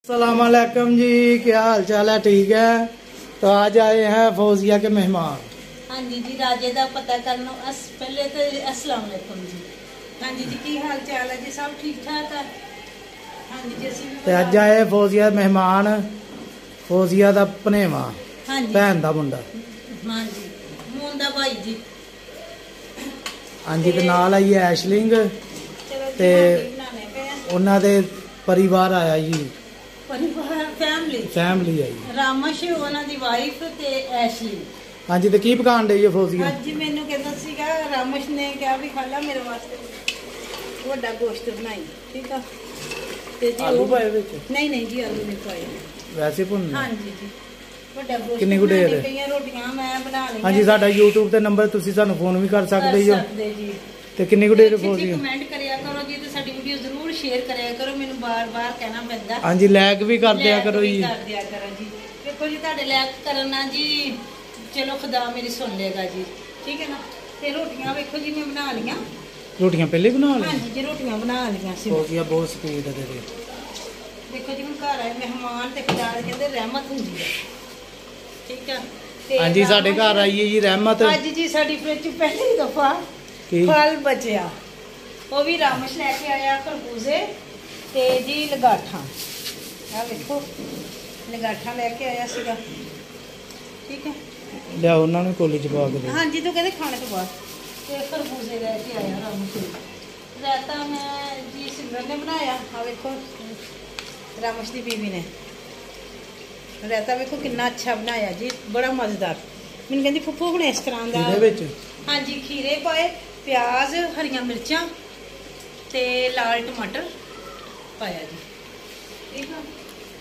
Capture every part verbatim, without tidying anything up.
अस्सलाम वालेकुम जी, क्या हाल चाल है? ठीक है। तो आज आए हैं फौजिया के मेहमान। हाँ जी जी राजे का पता करना अस पहले तो अस्सलाम वालेकुम जी। हाँ जी जी की हाल चाल है जी? सब ठीक ठाक है। हाँ जी जी ਅਸੀਂ ਤੇ ਅੱਜ ਆਏ ਫੌਜੀਆ ਮਹਿਮਾਨ, ਫੌਜੀਆ ਦਾ ਭਣੇਵਾ, हाँ जी ਭੈਣ ਦਾ ਮੁੰਡਾ। हाँ जी ਮੁੰਡਾ ਭਾਈ ਜੀ। ਹਾਂਜੀ ਤੇ ਨਾਲ ਆਈ ਹੈ ਐਸ਼ਲਿੰਗ ਚਲੋ ਤੇ ਜੀ ਬਣਾਣੇ ਪਏ ਆ। ਉਹਨਾਂ ਦੇ ਪਰਿਵਾਰ ਆਇਆ ਜੀ, ਪਰਿਵਾਰ ਫੈਮਿਲੀ ਫੈਮਿਲੀ ਆਈ। ਰਾਮਸ਼ ਉਹਨਾਂ ਦੀ ਵਾਈਫ ਤੇ ਐਸ਼ਲੀ। ਹਾਂਜੀ ਤੇ ਕੀ ਪਕਾਣ ਡਈ ਹੈ ਫੌਜੀਆ? ਅੱਜ ਮੈਨੂੰ ਕਹਿੰਦਾ ਸੀਗਾ ਰਾਮਸ਼ ਨੇ ਕਿਹਾ ਵੀ ਖਾ ਲਾ ਮੇਰੇ ਵਾਸਤੇ ਵੱਡਾ ਗੋਸ਼ਤ ਬਣਾਈ। ਠੀਕ ਆ ਤੇ ਜੀ ਆਲੂ ਉਹ ਪਾਏ ਵਿੱਚ? ਨਹੀਂ ਨਹੀਂ ਜੀ ਆਲੂ ਨਹੀਂ ਪਾਏ। ਵੈਸੇ ਭੁੰਨ। हाँ जी जी ਵੱਡਾ ਗੋਸ਼ਤ ਕਿੰਨੀ ਕੁ ਦੇਰ? ਬਣਾਉਣੀ ਪਈਆਂ ਰੋਟੀਆਂ ਮੈਂ ਬਣਾ ਲਈਆਂ। ਹਾਂਜੀ ਸਾਡਾ YouTube ਤੇ ਨੰਬਰ ਤੁਸੀਂ ਸਾਨੂੰ ਫੋਨ ਵੀ ਕਰ ਸਕਦੇ ਹੋ। ਸਕਦੇ ਜੀ। ਤੇ ਕਿੰਨੀ ਕੁ ਦੇਰ ਜੀ ਫੌਜੀਆ? ਕਮੈਂਟ ਕਰਿਆ ਕਰੋ ਜੀ ਤੇ ਸਾਡੀ ਵੀਡੀਓ ਜ਼ਰੂਰ ਸ਼ੇਅਰ ਕਰਿਆ ਕਰੋ। ਮੈਨੂੰ ਬਾਰ-ਬਾਰ ਕਹਿਣਾ ਪੈਂਦਾ। ਹਾਂਜੀ ਲਾਇਕ ਵੀ ਕਰ ਦਿਆ ਕਰੋ ਜੀ। ਕਰ ਦਿਆ ਕਰੋ ਜੀ। ਦੇਖੋ ਜੀ ਤੁਹਾਡੇ ਲਾਇਕ ਕਰਨਾ ਜੀ ਚਲੋ ਖੁਦਾ ਮੇਰੀ ਸੁਣ ਲੇਗਾ ਜੀ। ਠੀਕ ਹੈ ਨਾ। ਤੇ ਰੋਟੀਆਂ ਵੇਖੋ ਜੀ ਮੈਂ ਬਣਾ ਲੀਆਂ। ਰੋਟੀਆਂ ਪਹਿਲੇ ਬਣਾ ਲਈ? ਹਾਂਜੀ ਜੀ ਰੋਟੀਆਂ ਬਣਾ ਲੀਆਂ ਸੀ। ਫੌਜੀਆ ਬਹੁਤ ਸਪੀਡ ਹੈ ਤੇਰੇ। ਦੇਖੋ ਜੀ ਹੁਣ ਘਰ ਆਏ ਮਹਿਮਾਨ ਤੇ ਖੁਦਾ ਦੇ ਕਹਿੰਦੇ ਰਹਿਮਤ ਹੁੰਦੀ ਹੈ। ਠੀਕ ਹੈ। ਤੇ ਹਾਂਜੀ ਸਾਡੇ ਘਰ ਆਈ ਹੈ ਜੀ ਰਹਿਮਤ। ਅੱਜ ਜੀ ਸਾਡੀ ਫ੍ਰਿਜ ਚ ਪਹਿਲੀ ਦਫਾ ਕੀ ਫਲ ਬਚਿਆ। ਉਹ ਵੀ ਰਾਮਸ਼ ਲੈ ਕੇ ਆਇਆ ਖਰਬੂਜ਼ੇ ਤੇ ਜੀ ਲਗਾਠਾਂ। ਆ ਵੇਖੋ ਲਗਾਠਾਂ ਲੈ ਕੇ ਆਇਆ ਸੀਗਾ। ਠੀਕ ਹੈ। ਲਿਆ ਉਹਨਾਂ ਨੂੰ ਕੋਲੀ ਚ ਪਾ ਕੇ ਦੇ। ਹਾਂਜੀ ਤੂੰ ਕਹਿੰਦੇ ਖਾਣੇ ਤੋਂ ਬਾਅਦ ਤੇ ਖਰਬੂਜ਼ੇ ਲੈ ਕੇ ਆਇਆ ਰਾਮਸ਼। ਰਾਇਤਾ ਮੈਂ ਜੀ ਸਿਮਰਨ ਨੇ ਬਣਾਇਆ। ਆ ਵੇਖੋ ਰਾਮਸ਼ ਦੀ ਬੀਵੀ ਨੇ ਰਾਇਤਾ ਵੇਖੋ ਕਿੰਨਾ ਅੱਛਾ ਬਣਾਇਆ ਜੀ, ਬੜਾ ਮਜ਼ੇਦਾਰ। ਮੈਨੂੰ ਕਹਿੰਦੀ ਫੁੱਫੂ ਹੁਣ ਇਸ ਤਰ੍ਹਾਂ ਦਾ। ਇਹਦੇ ਵਿੱਚ ਹਾਂਜੀ ਖੀਰੇ ਪਾਏ, ਪਿਆਜ਼, ਹਰੀਆਂ ਮਿਰਚਾਂ ਤੇ ਲਾਲ ਟਮਾਟਰ ਪਾਇਆ ਜੀ। ਠੀਕ ਆ।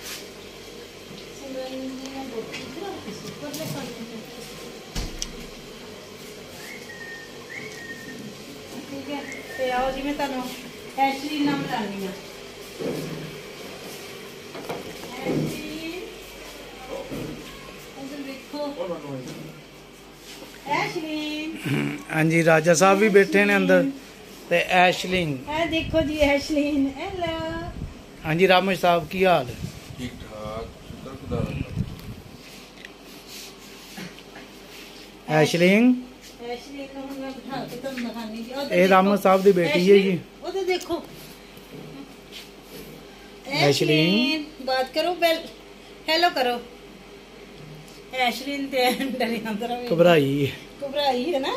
ਠੀਕ ਹੈ ਤੇ ਆਓ ਜੀ ਮੈਂ ਤੁਹਾਨੂੰ ਐਸ਼ਲੀ ਨਾਮ ਲਾਣੀ ਆ। ਐਸ਼ਲੀ ਉਧਰ ਦੇਖੋ ਐਸ਼ਲੀ। ਹਾਂਜੀ ਰਾਜਾ ਸਾਹਿਬ ਵੀ ਬੈਠੇ ਨੇ ਅੰਦਰ ਤੇ ਐਸ਼ਲਿੰਗ। ਇਹ ਦੇਖੋ ਜੀ ਐਸ਼ਲੀਨ। ਹੈਲੋ ਹਾਂਜੀ ਰਾਮਸ਼ ਸਾਹਿਬ ਕੀ ਹਾਲ? ठीक ठाक शुक्र खुदा का। ਐਸ਼ਲਿੰਗ ਐਸ਼ਲੀਨ ਨੂੰ ਹੁਣ ਮੈਂ ਬਿਠਾ ਕੇ ਤੁਹਾਨੂੰ ਦਿਖਾਣੀ ਜੀ। ਇਹ ਰਾਮਸ਼ ਸਾਹਿਬ ਦੀ ਬੇਟੀ ਹੈ ਜੀ। ਉਹ ਤੇ ਦੇਖੋ ਐਸ਼ਲੀਨ ਬਾਤ ਕਰੋ ਬੈਲ ਹੈਲੋ ਕਰੋ। ਐਸ਼ਲੀਨ ਤੇ ਡਰੀ ਅੰਦਰ ਆ ਘਬਰਾਈ ਘਬਰਾਈ ਹੈ ਨਾ।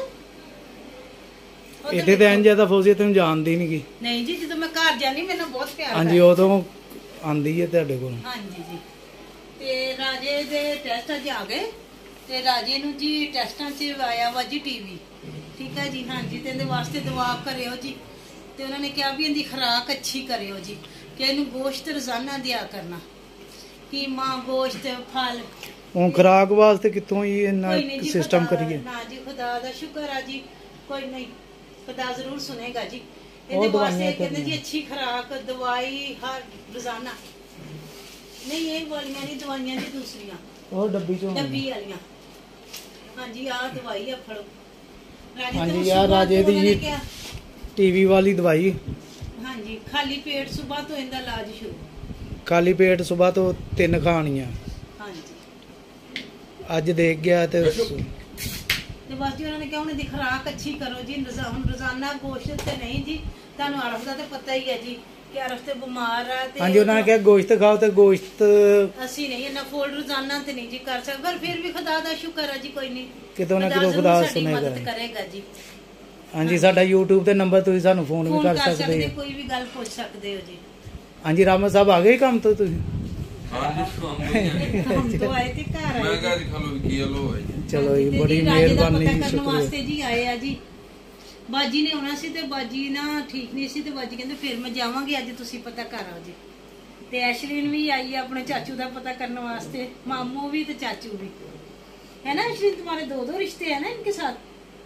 ਇਹਦੇ ਤੇ ਇੰਜ ਤਾਂ ਫੌਜੀ ਤੈਨੂੰ ਜਾਣਦੀ ਨਹੀਂ ਗੀ। ਨਹੀਂ ਜੀ ਜਦੋਂ ਮੈਂ ਘਰ ਜਾਨੀ ਮੈਨੂੰ ਬਹੁਤ ਪਿਆਰ ਹਾਂਜੀ ਉਦੋਂ ਆਂਦੀ ਹੈ ਤੁਹਾਡੇ ਕੋਲ। ਹਾਂਜੀ ਜੀ ਤੇ ਰਾਜੇ ਦੇ ਟੈਸਟ ਅੱਜ ਆ ਗਏ ਤੇ ਰਾਜੇ ਨੂੰ ਜੀ ਟੈਸਟਾਂ 'ਚ ਆਇਆ ਵਾ ਜੀ ਟੀਵੀ। ਠੀਕ ਹੈ ਜੀ। ਹਾਂਜੀ ਤੇ ਇਹਦੇ ਵਾਸਤੇ ਦੁਆ ਕਰਿਓ ਜੀ। ਤੇ ਉਹਨਾਂ ਨੇ ਕਿਹਾ ਵੀ ਇਹਦੀ ਖੁਰਾਕ ਅੱਛੀ ਕਰਿਓ ਜੀ ਕਿ ਇਹਨੂੰ ਗੋਸ਼ਤ ਰੋਜ਼ਾਨਾ ਦਿਆ ਕਰਨਾ। ਕੀਮਾ ਗੋਸ਼ਤ ਫਲ। ਹੁਣ ਖੁਰਾਕ ਵਾਸਤੇ ਕਿੱਥੋਂ ਹੀ ਇੰਨਾ ਕੋਈ ਨਹੀਂ ਜੀ ਸਿਸਟਮ ਖੁਦਾ- ਕਰੀਏ? ਨਾ ਜੀ ਖੁਦਾ ਦਾ ਸ਼ੁਕਰ ਆ ਜੀ। ਕੋਈ ਨਹੀਂ ਖੁਦਾ ਜ਼ਰੂਰ ਸੁਨੇਗਾ ਜੀ। ਉਹ ਇਹਦੇ ਦਵਾਈਆਂ ਵਾਸਤੇ ਕਹਿੰਦੇ ਜੀ ਕਰਨੀਆਂ। ਅੱਛੀ ਖੁਰਾਕ ਦਵਾਈ ਹਰ ਰੋਜ਼ਾਨਾ। ਨਹੀਂ ਇਹ ਵਾਲੀਆਂ ਨਹੀਂ ਦਵਾਈਆਂ ਜੀ ਦੂਸਰੀਆਂ ਉਹ ਡੱਬੀ ਚੋਂ ਡੱਬੀ ਵਾਲੀਆਂ। ਹਾਂਜੀ ਆਹ ਦਵਾਈ ਆ ਫੜੋ। ਰਾਜੇ ਹਾਂਜੀ ਤੋਂ ਯਾਰ ਸੁਬਾਹ ਰਾਜੇ ਤੋਂ ਦੀ ਉਹਨਾਂ ਨੇ ਜੀ ਕਿਹਾ- ਟੀਵੀ ਵਾਲੀ ਦਵਾਈ। ਹਾਂਜੀ ਖਾਲੀ ਪੇਟ ਸੁਬਾਹ ਤੋਂ ਇਹਦਾ ਇਲਾਜ ਸ਼ੁਰੂ। ਖਾਲੀ ਪੇਟ ਸਵੇਰ ਤੋਂ ਤਿੰਨ ਖਾਣੀਆਂ। ਹਾਂਜੀ ਅੱਜ ਦੇਖ ਗਿਆ ਤੇ ਤੇ ਬਸ ਜੀ ਉਹਨਾਂ ਨੇ ਕਿਹਾ ਹੁਣ ਇਹਦੀ ਖੁਰਾਕ ਅੱਛੀ ਕਰੋ ਜੀ। ਰੋਜ਼ਾ- ਹੁਣ ਰੋਜ਼ਾਨਾ ਗੋਸ਼ਤ ਤੇ ਨਹੀਂ ਜੀ। ਤੁਹਾਨੂੰ ਅਰਫ ਦਾ ਤੇ ਪਤਾ ਹੀ ਹੈ ਜੀ ਕਿ ਅਰਫ ਤੇ ਬਿਮਾਰ ਆ ਤੇ ਹਾਂਜੀ ਉਹਨਾਂ ਨੇ ਕਿਹਾ ਗੋਸ਼ਤ ਖਾਓ ਤੇ ਗੋਸ਼ਤ ਅਸੀਂ ਨਹੀਂ ਇਹਨਾਂ ਫੋਲਡ ਰੋਜ਼ਾਨਾ ਤੇ ਨਹੀਂ ਜੀ ਕਰ ਸਕਦੇ। ਪਰ ਫਿਰ ਵੀ ਖੁਦਾ ਦਾ ਸ਼ੁਕਰ ਹੈ ਜੀ। ਕੋਈ ਨਹੀਂ ਕਿਤੋਂ ਨਾ ਕਿਤੋਂ ਜ਼ਰੂਰ ਖੁਦਾ ਸਾਡੀ ਸੁਣੇਗਾ। ਮਦਦ ਕਰੇਗਾ ਜੀ। ਹਾਂਜੀ ਸਾਡਾ YouTube ਤੇ ਨੰਬਰ ਤੁਸੀਂ ਸਾਨੂੰ ਫੋਨ ਵੀ ਫੋਨ ਕਰ ਕਰ ਸਕਦੇ ਸਕਦੇ ਹੋ। ਕੋਈ ਵੀ ਗੱਲ ਪੁੱਛ ਸਕਦੇ ਹੋ ਜੀ। ਹਾਂਜੀ ਰਾਮਾ ਸਾਹਿਬ ਆ ਗਏ ਕੰਮ ਤੋਂ ਤੁਸੀਂ? हाँ जी शाम को ਹਮ ਤੋਂ ਆਏ ਤੇ ਘਰ मैं ਆਏ कहा दिखा लो की लो है जी। ਚਲੋ ਜੀ ਤੇ ਬੜੀ ਜੀ ਰਾਜੇ ਦਾ ਮਿਹਰਬਾਨੀ ਪਤਾ ਜੀ, ਕਰਨ ਸ਼ੁਕਰੀਆ। ਵਾਸਤੇ ਜੀ ਆਏ ਆ ਜੀ। ਬਾਜੀ ਨੇ ਆਉਣਾ ਸੀ ਤੇ ਬਾਜੀ ਨਾ ਠੀਕ ਨਹੀਂ ਸੀ ਤੇ ਬਾਜੀ ਕਹਿੰਦੇ ਫਿਰ ਮੈਂ ਜਾਵਾਂਗੀ ਅੱਜ ਤੁਸੀਂ ਪਤਾ ਕਰ ਆਓ ਜੀ। ਤੇ ਐਸ਼ਲੀਨ ਵੀ ਆਈ ਹੈ ਆਪਣੇ ਚਾਚੂ ਦਾ ਪਤਾ ਕਰਨ ਵਾਸਤੇ। ਮਾਮੂ ਵੀ ਤੇ ਚਾਚੂ ਵੀ है ना। एशलीन तुम्हारे दो दो रिश्ते हैं ना इनके साथ।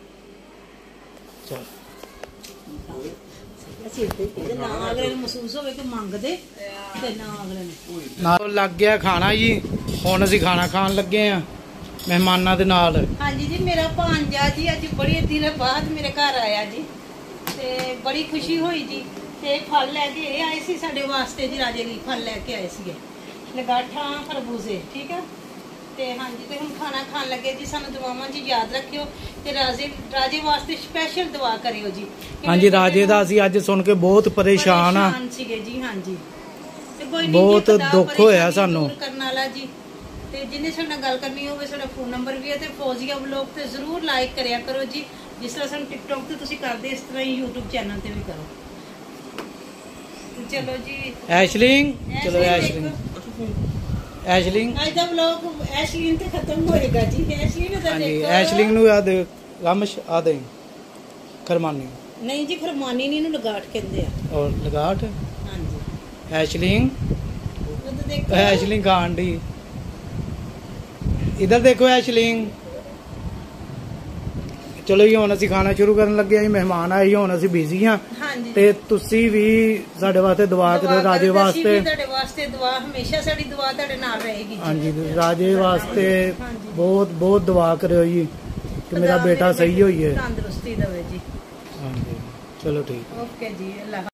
ना अगले महसूस होवे कि मंगदे ते ना अगले ने ਨਾਲ ਲੱਗ ਗਿਆ ਖਾਣਾ ਜੀ। ਹੁਣ ਅਸੀਂ ਖਾਣਾ ਖਾਣ ਲੱਗੇ ਆ ਮਹਿਮਾਨਾਂ ਦੇ ਨਾਲ। हाँ जी जी मेरा भांजा जी अज बड़ी दिनों बाद मेरे घर आया जी ते बड़ी खुशी हुई जी। ਤੇ ਫਲ ਲੈ ਕੇ ਇਹ ਆਏ ਸੀ ਸਾਡੇ ਵਾਸਤੇ ਜੀ ਰਾਜੇ ਲਈ ਫਲ ਲੈ ਕੇ ਆਏ ਸੀਗੇ ਲਗਾਠਾਂ ਖਰਬੂਜ਼ੇ, ਠੀਕ ਹੈ। ਤੇ ਹਾਂਜੀ ਤੇ ਹੁਣ ਖਾਣਾ ਖਾਣ ਲੱਗੇ ਜੀ, ਸਾਨੂੰ ਦੁਆਵਾਂ ਜੀ ਯਾਦ ਰੱਖਿਓ ਤੇ ਰਾਜੇ ਰਾਜੇ ਵਾਸਤੇ ਸਪੈਸ਼ਲ ਦੁਆ ਕਰਿਓ ਜੀ। ਹਾਂਜੀ ਰਾਜੇ ਦਾ ਅਸੀਂ ਅੱਜ ਸੁਣ ਕੇ ਬਹੁਤ ਪਰੇਸ਼ਾਨ ਆ, ਪਰੇਸ਼ਾਨ ਸੀਗੇ ਜੀ। ਹਾਂਜੀ ਤੇ ਕੋਈ ਨਹੀਂ, ਬਹੁਤ ਦੁੱਖ ਹੋਇਆ ਸਾਨੂੰ ਕਰਨ ਵਾਲਾ ਜੀ। ਤੇ ਜਿੰਨੇ ਸਾਡੇ ਨਾਲ ਗੱਲ ਕਰਨੀ ਹੋਵੇ ਸਾਡਾ ਫੋਨ ਨੰਬਰ ਵੀ ਹੈ ਤੇ ਫੌਜ਼ੀਆ ਵਲੌਗ ਤੇ ਜ਼ਰੂਰ ਲਾਈਕ ਕਰਿਆ ਕਰੋ ਜੀ, ਜਿਸ ਤਰ੍ਹਾਂ ਸਾਨੂੰ ਟਿਕਟੌਕ ਤੇ ਤੁਸੀਂ ਕਰਦੇ ਇਸ ਤਰ੍ਹਾਂ ਹੀ YouTube ਚੈਨਲ ਤੇ ਵੀ ਕਰੋ। ਤੇ ਚਲੋ ਜੀ ਐਸ਼ਲਿੰਗ, ਚਲੋ ਐਸ਼ਲਿੰਗ ਐਸ਼ਲਿੰਗ ਅੱਜ ਦਾ ਵਲੌਗ ਐਸ਼ਲਿੰਗ ਤੇ ਖਤਮ ਹੋਏਗਾ ਜੀ। ਐਸ਼ਲਿੰਗ ਦਾ ਹਾਂਜੀ ਦੇਖੋ, ਐਸ਼ਲਿੰਗ ਨੂੰ ਆ ਦੇ ਰਮਸ਼ ਆ ਦੇ ਖਰਮਾਨੀ, ਨਹੀਂ ਜੀ ਖਰਮਾਨੀ ਨਹੀਂ, ਇਹਨੂੰ ਲਗਾਟ ਕਹਿੰਦੇ ਆ। ਔਰ ਲਗਾਟ ਹਾਂਜੀ ਐਸ਼ਲਿੰग, ਉਹ ਤਾਂ ਦੇਖੋ ਐਸ਼ਲਿੰਗ ਆਂਡੀ इधर देखो ऐशलिंग। चलो जी ਹੁਣ ਅਸੀਂ ਖਾਣਾ ਸ਼ੁਰੂ ਕਰਨ ਲੱਗੇ ਆਂ, ਮਹਿਮਾਨ ਆਏ ਜੀ, ਹੁਣ ਅਸੀਂ ਬਿਜ਼ੀ ਹਾਂ। ਹਾਂਜੀ ਤੇ ਤੁਸੀਂ ਵੀ ਸਾਡੇ ਵਾਸਤੇ ਦੁਆ ਕਰੋ, ਰਾਜੇ ਵਾਸਤੇ। ਤੁਹਾਡੇ ਵਾਸਤੇ ਦੁਆ, ਹਮੇਸ਼ਾ ਸਾਡੀ ਦੁਆ ਤੁਹਾਡੇ ਨਾਲ ਰਹੇਗੀ। ਹਾਂਜੀ ਰਾਜੇ ਵਾਸਤੇ ਬਹੁਤ ਬਹੁਤ ਦੁਆ ਕਰਿਓ ਜੀ ਕਿ ਮੇਰਾ ਬੇਟਾ ਸਹੀ ਹੋਈਏ, ਤੰਦਰੁਸਤੀ ਦੇਵੇ ਜੀ। ਹਾਂਜੀ ਚਲੋ ਠੀਕ। ਓਕੇ ਜੀ, ਅੱਲਾਹ।